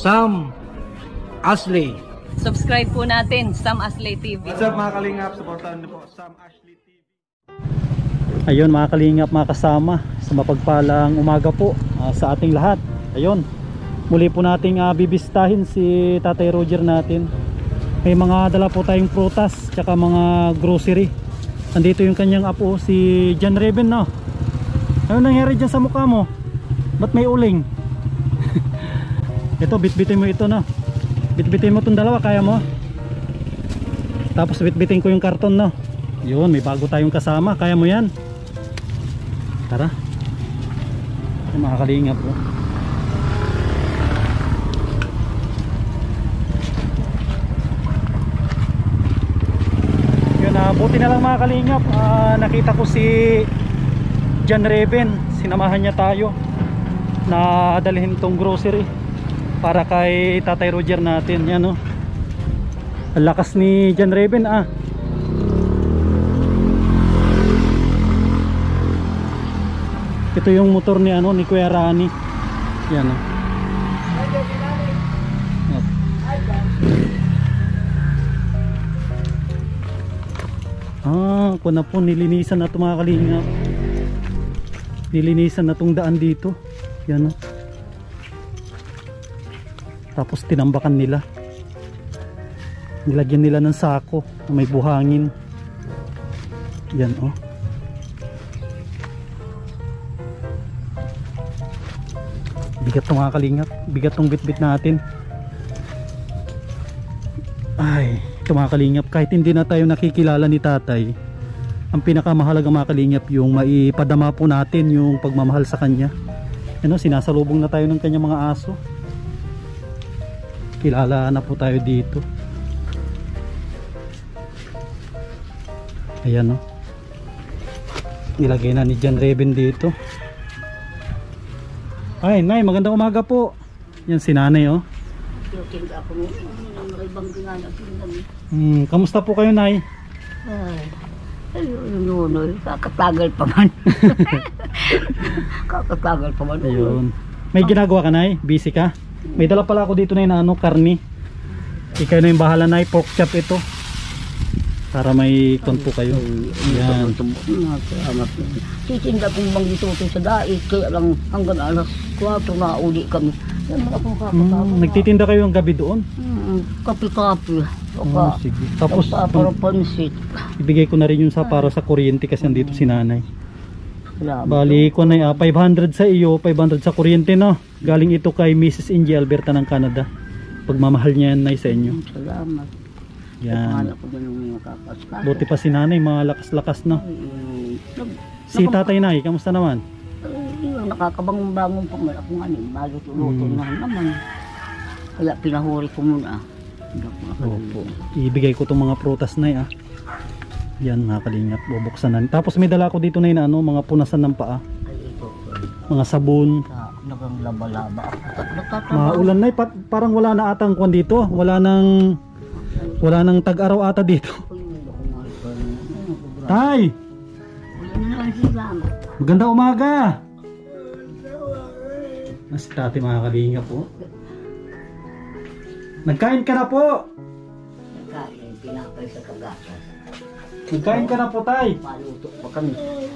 Sam Ashley. Subscribe po natin, Sam Ashley TV. What's up mga kalingap? Supportahan niyo po Sam Ashley TV. Ayun mga kalingap, mga kasama, sa mapagpalang umaga po sa ating lahat. Ayun, muli po nating bibistahin si Tatay Roger natin. May mga dala po tayong prutas tsaka mga grocery. Andito yung kanyang apo, si John Raven, no? Ano nangyari dyan sa mukha mo? Ba't may uling? Ito, bitbitin mo ito, no? Bitbitin mo itong dalawa, kaya mo? Tapos bitbitin ko yung karton, no? Yun, may bago tayong kasama, kaya mo yan? Tara. Ay, makakalingap po. Yun, buti na lang mga kalingap, nakita ko si John Raven, sinamahan niya tayo na dalhin tong grocery para kay Tatay Roger natin. Yan, no? Ang lakas ni John Raven, Ito yung motor ni ni Kuya Rani. Yan, no? Ako na po, nilinisan na ito mga kalingap. Nilinisan na itong daan dito. Yan, no? Tapos tinambakan nila. Nilagyan nila ng sako na may buhangin. Yan, oh. Bigat itong mga kalingap. Bigat itong bitbit natin. Ay, ito mga kalingap, kahit hindi na tayo nakikilala ni tatay, ang pinakamahalaga mga kalingap yung maipadama po natin yung pagmamahal sa kanya. Ano, sinasalubong na tayo ng kanyang mga aso. Kilala na po tayo dito. Ayan, no? Nilagay na ni John Raven dito. Ay, Nay, magandang umaga po. Yan si Nanay, oh. Kamusta po kayo, Nay? Ayun, kakatagal pa man. Kakatagal pa man. Ayun. May ginagawa ka, Nay? Busy ka? May dala pala ako dito na yung karni. Ikaw na yung bahala, Nay. Pork chop ito. Para may konpo kayo. Yan. Titinda kong bang dito sa daig. Kaya lang hanggang alas 4 na uli kami. Nagtitinda kayo ang gabi doon? Kapi-kapi. Sige. Tapos para pansit. ibigay ko na rin yung para sa kuryente kasi andito si Nanay. Bali ko na 500 sa iyo, 500 sa kuryente, no? Galing ito kay Mrs. Ingie Alberta ng Canada. Pagmamahal niya yan, Nay, sa inyo. Salamat. Yan. Buti pa si Nanay, malakas-lakas, no? Si Tatay, Nay, kamusta naman? Nakakabangon-bangon pa man ako nga maluto-luto na naman. Kaya pinahuri ko muna. Opo. Ibigay ko itong mga prutas, Nay, Yan, mga kalingap, bubuksan na. Tapos may dala ko dito, Nay, na mga punasan ng paa. Mga sabon. Nagang laba-laba. Maulan, Nay, parang wala na atang kwan dito. Wala nang tag-araw ata dito. Tay! Maganda umaga! Si Tati, mga kalingap po. Nagkain ka na po! Nagkain, pinapay sa kagatas. Nagkain ka na po, Tay! Maluto pa kami.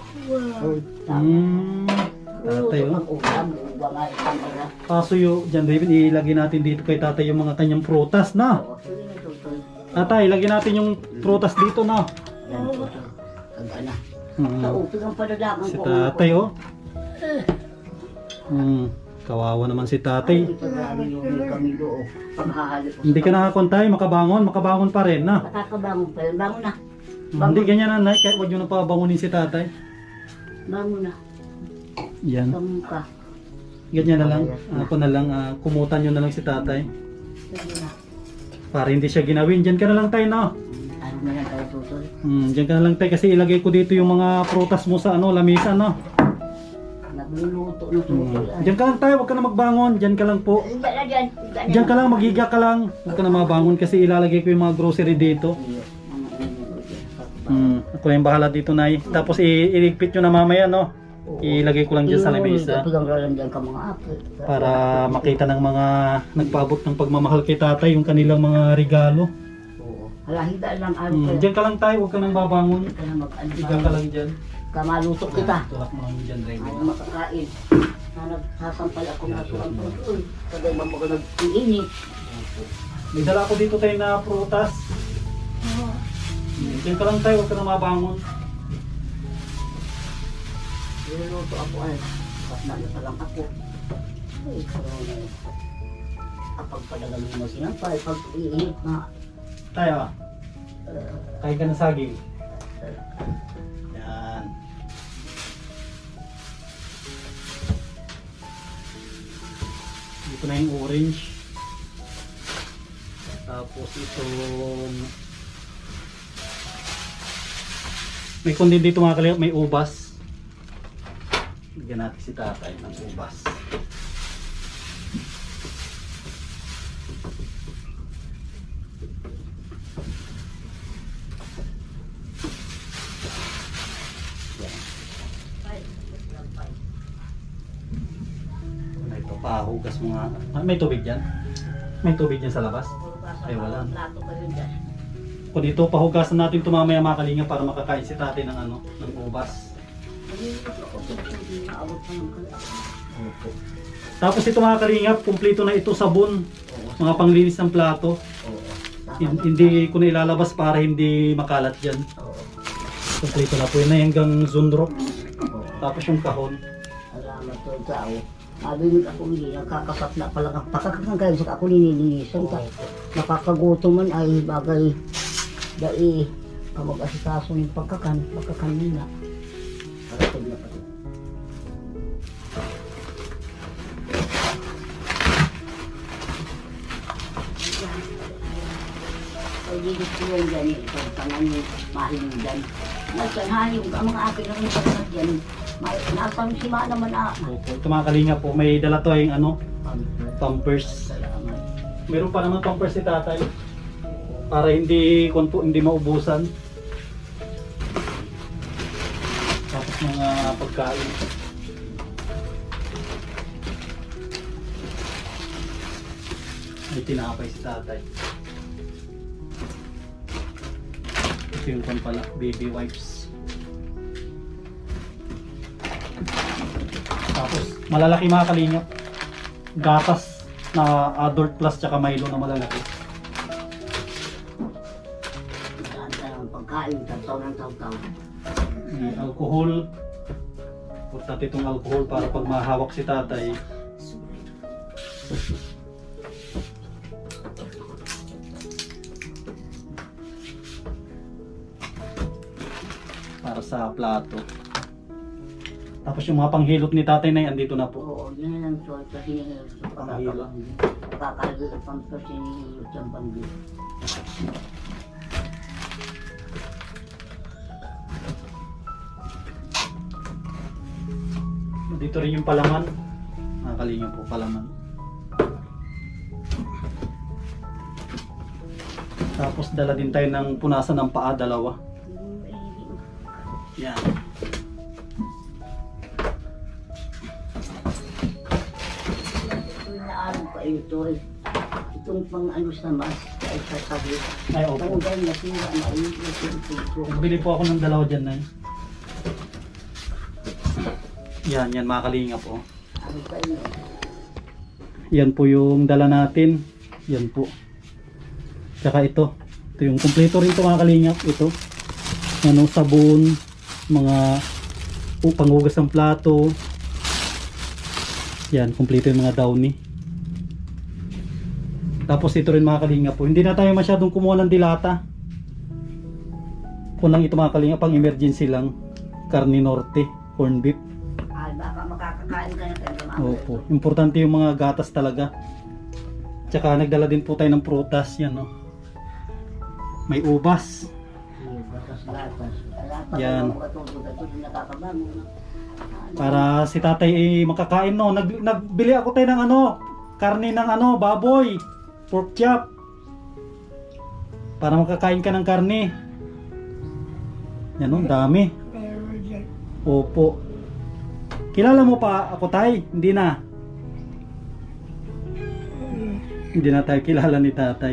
Tatay, kaso yung John Raven, ilagay natin dito kay Tatay yung mga kanyang prutas, na? Tatay, ilagay natin yung prutas dito, na? Si Tatay, oh. Kawawa naman si Tatay. Hindi ka nakakontay, makabangon pa rin, na? Makakabangon pa rin, bangon na. Hindi ganyan na, Nay, kahit huwag nyo na pabangunin si Tatay. Bangon na. Yan. Bangon ka. Ganyan na lang, ako na lang, kumutan nyo na lang si Tatay. Para hindi siya ginawin, dyan ka na lang, Tay, no? Ano na lang tayo tutoy? Dyan ka na lang, Tay, kasi ilagay ko dito yung mga prutas mo sa lamisa, no? Nagluluto ng tutoy. Dyan ka lang, Tay, huwag ka na magbangon, dyan ka lang po. Dyan ka lang, magiga ka lang. Huwag ka na mabangon kasi ilalagay ko yung mga grocery dito. Ako yung bahala dito, Nay. Tapos iligpit nyo na mamaya, no? Ilagay ko lang dyan sa lamesa Pinanggalan dyan ka mga apo. para makita ng mga nagpaabot ng pagmamahal kay tatay yung kanilang mga regalo. Oo. Halahida lang ano Diyan ka lang tayo, huwag ka nang babangon. Kaya mag-ano Higa ka lang dyan. Kamaluto kita. Tulak mo lang dyan, Remy. Ano makakain. Nagsasampal ako na surang tuloy. Kagay mo ko nag-iinit. May dala ako dito tayo na prutas. Diyan ka lang tayo, huwag ka nang mabangon. Niluluto ako ay. Tapos nalasa lang ako. Ay, pero kapag padagalin mo sinampal, pag iinit na. Tayo, kain ka ng saging. Yan. Dito na yung orange. Tapos itong may kundi dito mga kalihap, may ubas. Bigyan natin si tatay ng ubas. Ito, pahugas mo nga. May tubig dyan? May tubig dyan sa labas? Ay, wala. Plato kayo dyan. O dito, pahugasan natin ito mamaya mga kalingap para makakain si tatay ng ano, ng ubas. Niluluto ako sa hindi naabot pa ng kala. Opo. Tapos ito mga kalingap, kumpleto na ito sabon. Mga panglinis ng plato. Oo. Hindi ko na ilalabas para hindi makalat dyan. Oo. Kumpleto na po yun na hanggang zundrok. Oo. Tapos yung kahon. Salamat to tao. Sabi ako hindi, nakakasap na pala ang pakakakang kayo sa ako ninilinisan ka. Nakakagutom man ay bagay dai kamag-asikaso yung pagkakanina. Para sa na pati. Ay, dito ko yung ganyan, itong tangan yung mahinugan. Nagsanhan yung mga akin lang yung pagkat yan. Nasang sima naman Opo. Ito mga kalingap po, may dala to yung ano, pampers. Salamat. Meron pa naman pampers si tatay. Para hindi maubusan. Tapos mga pagkain. May tinapay si tatay. Ito yung pan pala, baby wipes. Tapos malalaki mga kalingap. Gatas na adult plus tsaka Milo na malalaki. Ang pagkain, tataw ng taw-taw. May alcohol. Put natin itong alcohol para pag mahawak si tatay. Para sa plato. Tapos yung mga panghilot ni tatay na yan, andito na po. Oo, yun ang choice kasi yung Panghilot. pagkakahilot ang kasi yung siyang panghilot. Dito rin yung palaman. Nakalinga po palaman. Tapos dala din tayo ng punasan ng paa, dalawa. Yan. Ito yung naarong pa ito eh. Itong pang ano sa mas, ay sasabi. Ay, opo. Ang dahil nasira na ito. Nagbili po ako ng dalawa dyan na yan, mga kalinga po. Ano pa yun? Yan po yung dala natin. Yan po. Tsaka ito. Ito yung kumpleto rin ito mga kalingap. Ito. Ano, sabon. Mga panghugas ng plato. Yan, kumpleto yung mga downy. Tapos ito rin mga kalingap po. Hindi na tayo masyadong kumuha ng dilata. Kung lang ito mga kalingap, pang emergency lang. Carne Norte, corn beef. Ay, baka makakakain ka na tayo. Opo. Importante yung mga gatas talaga. Tsaka nagdala din po tayo ng prutas. Yan, no? May ubas. Gatas. Yan. Para si tatay makakain, no? Nagbili ako tayo ng ano, karne ng ano, baboy. Pork chop. Para makakain ka ng karne. Yan, no? Dami. Opo. Kilala mo pa ako, tay? Hindi na. Hindi na tayo kilala ni tatay.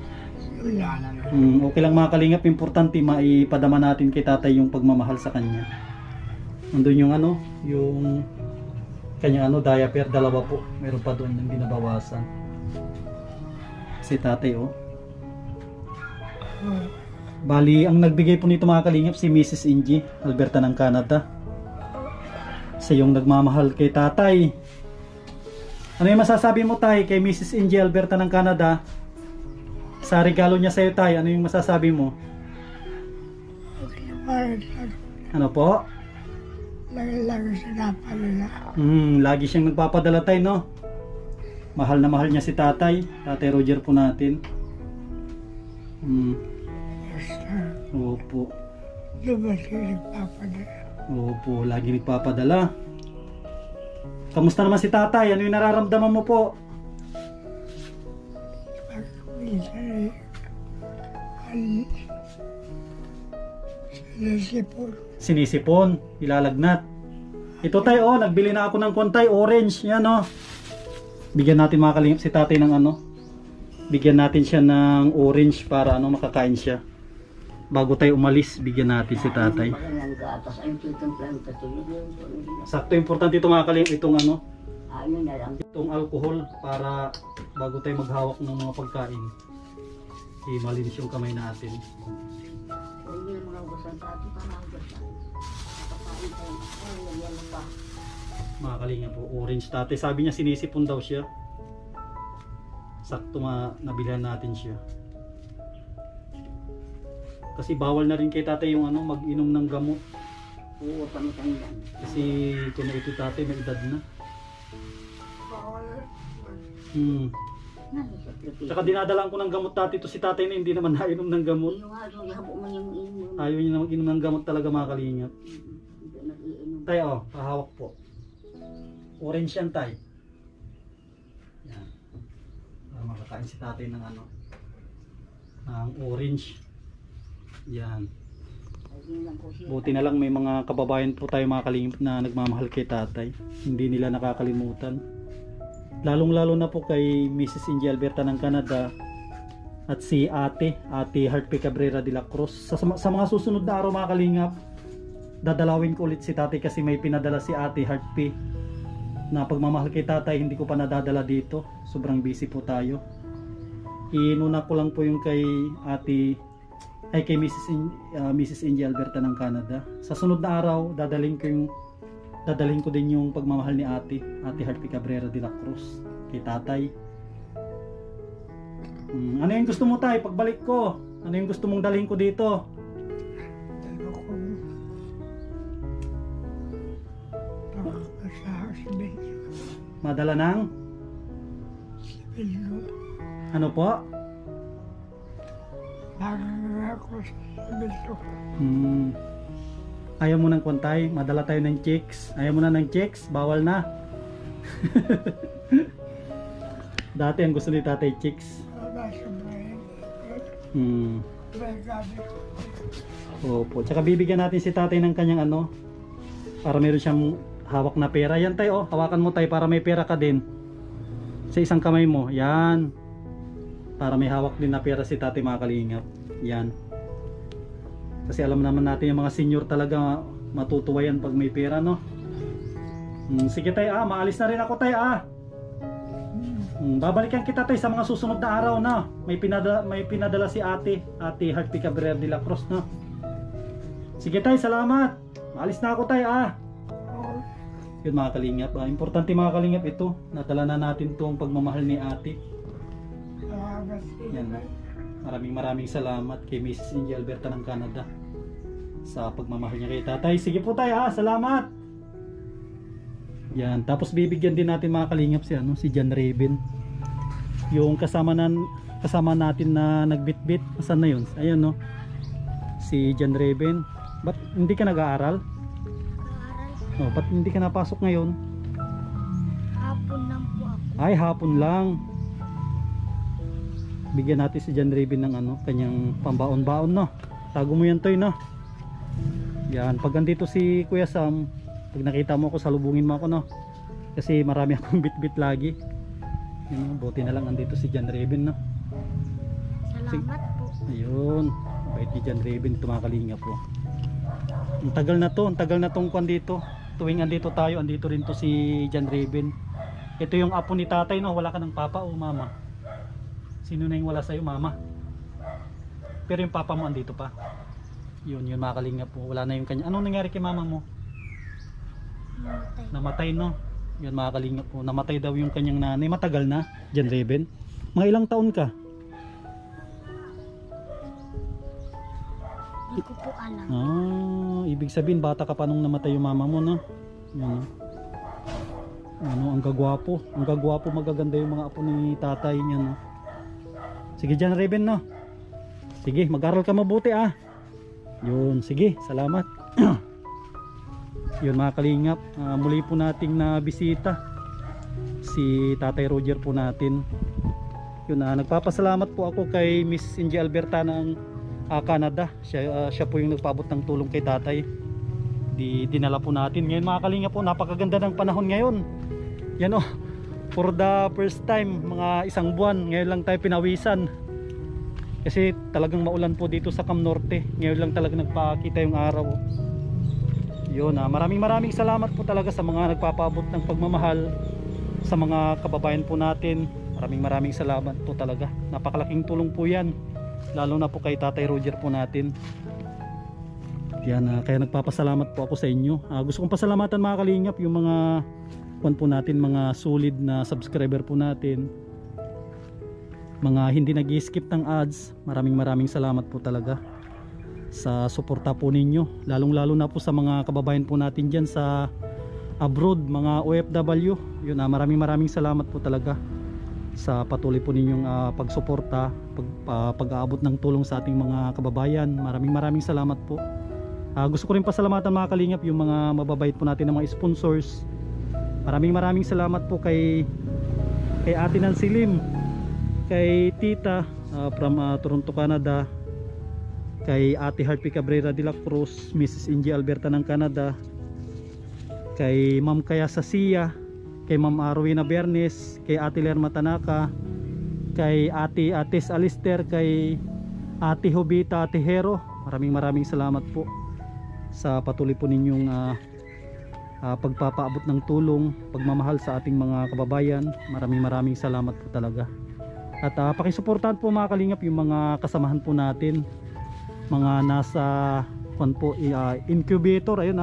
Okay lang mga kalingap, importante maipadama natin kay tatay yung pagmamahal sa kanya. Nandun yung ano, yung kanyang ano, diaper, 2 po. Meron pa doon hindi nabawasan. Si tatay oh. Bali, ang nagbigay po nito mga kalingap si Mrs. Ingie Alberta ng Canada. Siya yung nagmamahal kay tatay. Ano yung masasabi mo tay kay Mrs. Ingie Alberta ng Canada? Sa regalo niya sa'yo tay, ano yung masasabi mo? Ano po? Lagi siya napadala. Lagi siyang nagpapadala tay, no? Mahal na mahal niya si tatay. Tatay Roger po natin. Opo. Diba siya nagpapadala? Opo, lagi nagpapadala. Kamusta naman si tatay? Ano yung nararamdaman mo po? Minsan sinisipon. Sinisipon, ilalagnat. Ito tay, oh, nagbili na ako ng kontay, orange, yan oh. Bigyan natin mga kalingap si tatay ng ano. Bigyan natin siya ng orange para ano makakain siya. Bago tayo umalis, bigyan natin si tatay. Sakto, importante ito mga kalingap, itong ano, itong alcohol para bago tayo maghawak ng mga pagkain. Malinis yung kamay natin. Mga kalingap po, orange tatay. Sabi niya sinisipon daw siya. Sakto nabilhan natin siya. Kasi bawal na rin kay tatay yung ano, mag-inom ng gamot. Oo, pamitanggan. Kasi kung na ito tatay, may edad na. Tsaka dinadalaan ko ng gamot tatay. Ito si tatay na hindi naman nainom ng gamot. Ayaw niya na mag-inom ng gamot talaga mga kalingap. Tay, oh, pahawak po. Orange yan tay. Yan. Para makakain si tatay ng ano, ng orange. Yan. Buti na lang may mga kababayan po tayo mga kalingap na nagmamahal kay tatay. Hindi nila nakakalimutan. Lalong lalo na po kay Mrs. Ingie Alberta ng Canada at si Ate Heart P. Cabrera de la Cruz. Sa mga susunod na araw mga kalingap, dadalawin ko ulit si tatay kasi may pinadala si Ate Heart P na pagmamahal kay tatay. Hindi ko pa nadadala dito, sobrang busy po tayo. Inuna ko lang po yung kay kay Mrs. Ingie Alberta ng Canada. Sa sunod na araw dadalhin ko din yung pagmamahal ni Ate Heart P. Cabrera de la Cruz kay tatay. Ano yung gusto mo tay pagbalik ko? Ano yung gusto mong dalhin ko dito? Madala ng? Ano po? Ayaw mo ng kontay? Madala tayo ng chicks? Ayaw mo na ng chicks? Bawal na. Dati ang gusto ni tatay chicks. Opo. Tsaka bibigyan natin si tatay ng kanyang ano, para meron siyang hawak na pera. Yan tayo, oh. Hawakan mo tayo para may pera ka din. Sa isang kamay mo. Yan. Para may hawak din na pera si tatay mga kalingap. Yan. Kasi alam naman natin yung mga senior talaga matutuwa yan pag may pera, no? Sige tayo, maalis na rin ako tayo, babalikan kita tayo sa mga susunod na araw, no? May pinadala si Ate Heart P. Cabrera de la Cruz, no? Sige tayo, salamat. Maalis na ako tayo, Yun mga kalingap, importante mga kalingap ito. Nadala na natin itong pagmamahal ni Ate. Yan, maraming salamat kay Mrs. Ingie Alberta ng Canada sa pagmamahal niya kay tatay. Sige po tayo, salamat. Yan, tapos bibigyan din natin mga kalingap si John Raven. Yung kasama natin na nagbitbit. Saan na yun? Ayan, no? Si John Raven. Ba't hindi ka nag-aaral? Oh, ba't hindi ka napasok ngayon? Hapon lang po ako. Ay, hapon lang. Bigyan natin si John Raven ng ano, kanyang pambaon-baon, no? Tago mo yan, Toy, no? Yan, pag andito si Kuya Sam, Pag nakita mo ako, salubungin mo ako, no? Kasi marami akong bit-bit lagi. Yun, buti na lang andito si John Raven, no? Salamat po. Ayun, bait ni John Raven, ito mga kalingap po. Ang tagal na tong kwan dito. Tuwing andito tayo, andito rin to si John Raven. Ito yung apo ni tatay, no? Wala ka ng papa o mama? Sino na yung wala sa'yo, mama? Pero yung papa mo andito pa. Yun mga kalingap po. Wala na yung kanya. Anong nangyari kay mama mo? Namatay, no? Yun mga kalingap po. Namatay daw yung kanyang nanay. Matagal na, John Raven. Mga ilang taon ka? Hindi ko po alam. Ibig sabihin bata ka pa nung namatay yung mama mo, no? Yan. Ang gagwapo. Ang gagwapo, magaganda yung mga apo ni tatay niya, no? Sige John Raven, no? Sige, mag-aral ka mabuti, ah. Yun, sige, salamat. Yun mga kalingap, muli po nating na bisita si Tatay Roger po natin. Yun, nagpapasalamat po ako kay Miss Ingie Alberta ng Canada. Siya po yung nagpaabot ng tulong kay tatay. Dinala po natin. Ngayon mga kalingap po, napakaganda ng panahon ngayon. Yan, oh, for the first time, mga isang buwan, ngayon lang tayo pinawisan. Kasi talagang maulan po dito sa Cam Norte. Ngayon lang talaga nagpakita yung araw. Yun, maraming salamat po talaga sa mga nagpapaabot ng pagmamahal sa mga kababayan po natin. Maraming salamat po talaga. Napakalaking tulong po yan, lalo na po kay Tatay Roger po natin. Yan, kaya nagpapasalamat po ako sa inyo. Gusto kong pasalamatan mga kalingap yung mga po natin, mga solid na subscriber po natin, mga hindi nag-skip ng ads. Maraming salamat po talaga sa suporta po ninyo, lalong-lalo na po sa mga kababayan po natin dyan sa abroad, mga OFW. Yun, maraming salamat po talaga sa patuloy po ninyong pagsuporta, pag-aabot ng tulong sa ating mga kababayan. Maraming salamat po. Gusto ko rin pasalamatan mga kalingap yung mga mababait po natin ng mga sponsors. Maraming salamat po kay Ate Nancy Lim, kay Tita from Toronto, Canada, kay Ate Harpy Cabrera de la Cruz, Mrs. Ingie Alberta ng Canada, kay Ma'am Kaya Sasia, kay Ma'am Arwina Bernes, kay Ate Lerma Tanaka, kay Ate Ates Alister, kay Ate Hobita, Ate Hero. Maraming salamat po sa patuloy po ninyong pagpapaabot ng tulong, pagmamahal sa ating mga kababayan. Maraming salamat po talaga. At pakisuportahan po mga kalingap yung mga kasamahan po natin, mga nasa incubator. Ayun,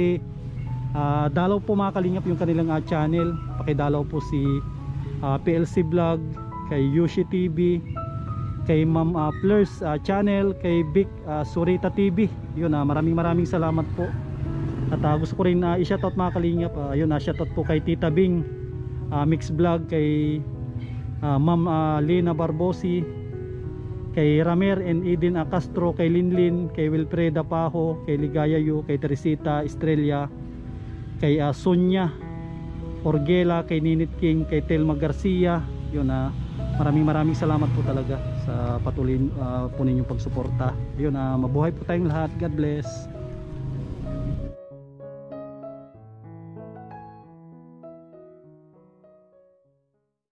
dalaw po mga kalingap yung kanilang channel. Pakidalaw po si PLC Vlog, kay Yushi TV, kay Ma'am Fleurs channel, kay Vic Surita TV. Yun, maraming salamat po. At gusto ko rin i-shoutout mga kalingap, ayun, shoutout po kay Tita Bing Mix Vlog, kay Ma'am Lena Barbosi, kay Ramer and Eden Castro, kay Linlin, kay Wilfreda Pajo, kay Ligaya Yu, kay Teresita Estrella, kay Sonia Orgela, kay Ninit King, kay Telma Garcia. Yun, maraming salamat po talaga sa patuloy po ninyong pagsuporta. Yun, mabuhay po tayong lahat. God bless.